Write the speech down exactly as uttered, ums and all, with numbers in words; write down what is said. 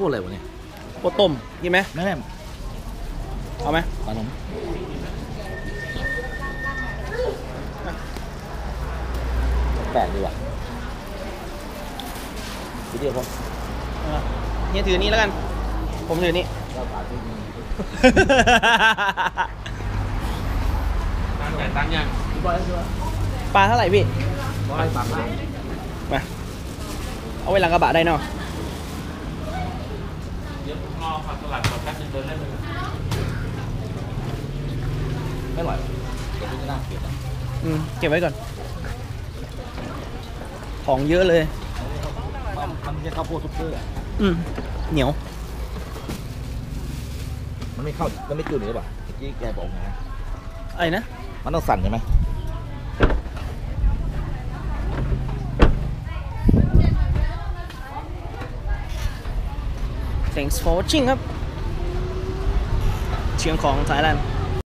พูดอะไรวะเนี่ยโคต้มกินไหมแม่แม่เอาไหมปลาหนมแปลกดีว่ะทีเดียวพอเฮียถือนี้แล้วกัน ผมถือนี้เราปลาที่นี่ตั้งแต่ตั้งยังบอยชัวร์ปลาเท่าไหร่พี่บอยปลาหน้ามา เอาไว้หลังกระบะได้เนาะเดี๋ยวรอผักตลาดก่อนแป๊บนึงเดินเล่นเลยไม่อร่อยเดี๋ยวพี่จะน่าเกลียดนะอืมเก็บไว้ก่อน ของเยอะเลยมันมันไม่ใช่ข้าวโพดซุปเปอร์อะอืมเหนียวมันไม่เข้ามันไม่จุดหรือเปล่าเมื่อกี้แกบอกไงนะอะไรนะมันต้องสั่นใช่ไหม thanks for watching ครับ เชียงของไทยแลนด์